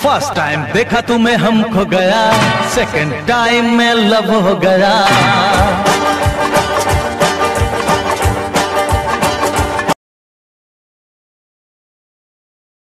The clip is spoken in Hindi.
फर्स्ट टाइम देखा तुम्हें हमको गया, सेकंड टाइम में लव हो गया।